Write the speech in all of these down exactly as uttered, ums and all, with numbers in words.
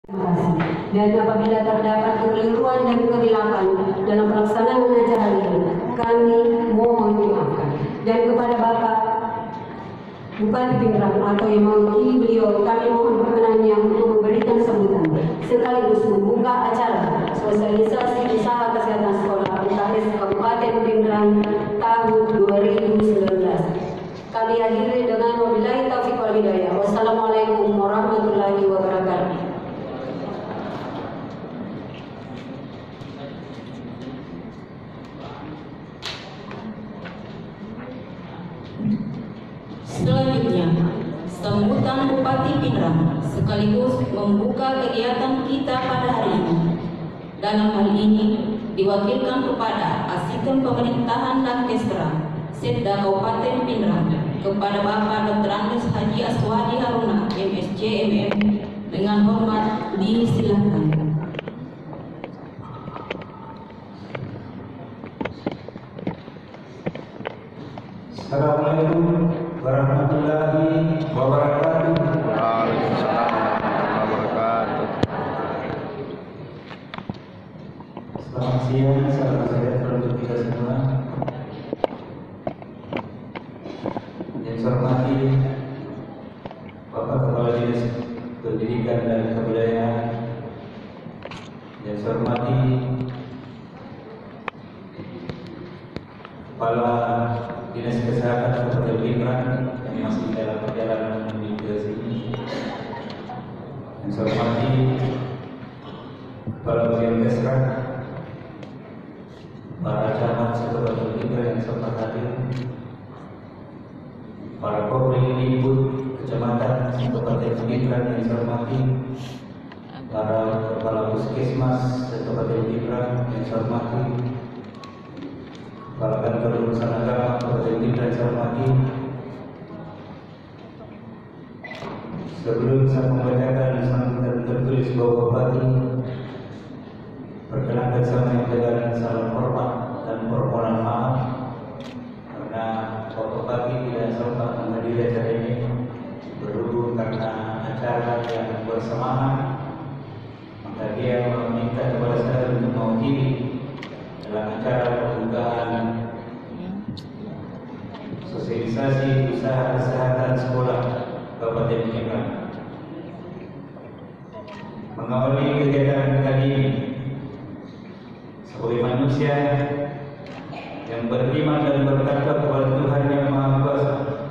Dan apabila terdapat kekeliruan dan kehilafan dalam pelaksanaan acara ini, kami mohon dimaafkan. Dan kepada Bapak Bupati Pindrang atau yang mewakili beliau, kami mohon perkenannya untuk memberikan sambutan sekaligus membuka acara sosialisasi usaha kesehatan sekolah U K S Kabupaten Pindrang tahun dua ribu sembilan belas. Kami akhiri dengan wabillahi taufiq wal hidayah. Wassalamualaikum warahmatullahi wabarakatuh. Selanjutnya, sambutan Bupati Pindrang sekaligus membuka kegiatan kita pada hari ini. Dalam hal ini diwakilkan kepada Asisten Pemerintahan dan Kesra Setda Kabupaten Pindrang kepada Bapak Doktor Andes Haji Aswadi Haruna M S C M M dengan hormat disilakan. Assalamualaikum warahmatullahi wabarakatuh. Waalaikumsalam warahmatullahi wabarakatuh. Selamat siang, salam sejahtera untuk kita semua. Yang saya hormati Bapak Kepala Dinas Pendidikan dan Kebudayaan, yang saya hormati Kepala Dinas Kesehatan Kabupaten Pindrang yang masih dalam perjalanan menuju ke sini, yang saya hormati Kepala Bagian Kesra, para camat Kabupaten Pindrang yang sempat hadir, para Kopri Ibu Kecamatan Kabupaten Pindrang yang saya hormati, para Kepala Puskesmas Kabupaten Pindrang yang saya hormati, Kepala Kantor Urusan Agama Kabupaten Pindrang yang saya hormati. Sebelum saya membacakan sambutan tertulis Bapak Bupati, perkenankan saya menyampaikan salam hormat dan permohonan maaf karena Bapak Bupati tidak sempat menghadiri acara ini berhubung karena acara yang bersamaan, maka dia meminta kepada saya untuk mewakili dalam acara pembukaan sosialisasi usaha kesehatan sekolah Kabupaten Pindrang. Mengawali kegiatan kali ini, sebagai manusia yang beriman dan bertakwa kepada Tuhan yang Maha Kuasa,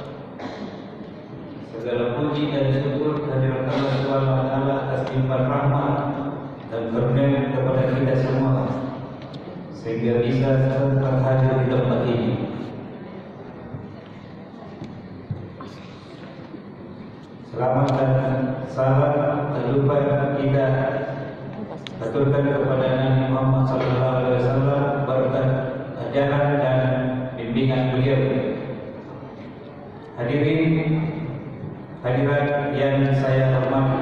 segala puji dan syukur kehadirat Allah Subhanahu wa Ta'ala atas limpahan rahmat dan karunia kepada kita semua, sehingga bisa sempat hadir di tempat ini. Selamat dan salam terlupa kita aturkan kepada Nabi Muhammad sallallahu alaihi wasallam berkat ajaran dan bimbingan beliau. Hadirin hadirat yang saya hormati,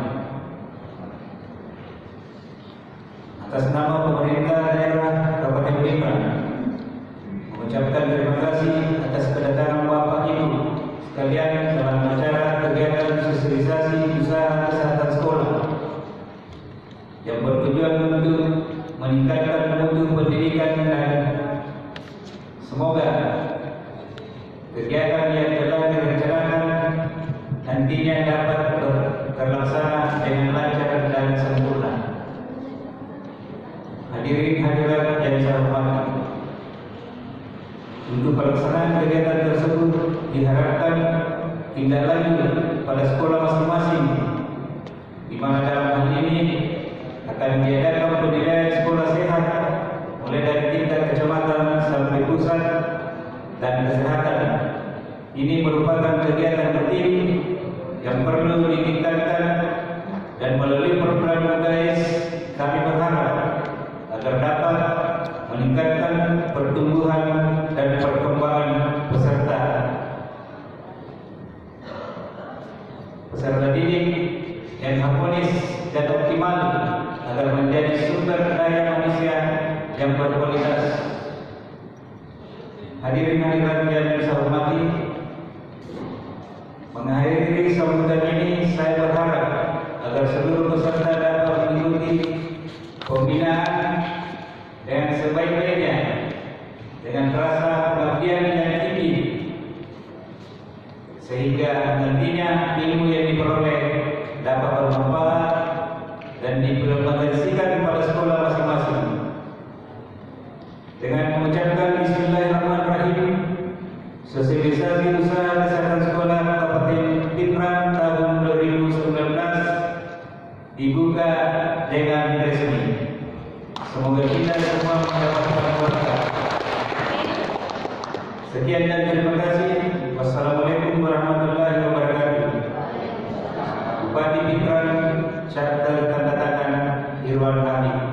atas nama pemerintah daerah Kabupaten Pindrang mengucapkan terima kasih atas kedatangan Bapak Ibu sekalian dalam acara kegiatan sosialisasi usaha kesehatan sekolah yang bertujuan untuk meningkatkan mutu pendidikan, dan semoga kegiatan yang telah direncanakan nantinya dapat terlaksana dengan lancar dan sempurna. Hadirin hadirat yang saya hormati, untuk pelaksanaan kegiatan tersebut diharapkan tindak lanjut pada sekolah masing-masing, di mana dalam hal ini akan diadakan penilaian sekolah sehat mulai dari tingkat kecamatan sampai pusat, dan kesehatan ini merupakan kegiatan penting yang perlu ditingkatkan, dan melalui program U K S kami berharap agar dapat meningkatkan pertumbuhan dan perkembangan peserta peserta didik yang harmonis dan optimal agar menjadi sumber daya manusia yang berkualitas. Hadirin hadirat yang saya hormati, mengakhiri sambutan ini saya berharap agar seluruh peserta dapat Sekian dan terima kasih. Wassalamualaikum warahmatullahi wabarakatuh. Bupati Pindrang, Chapter Tanda Tangan Irwan Hamid.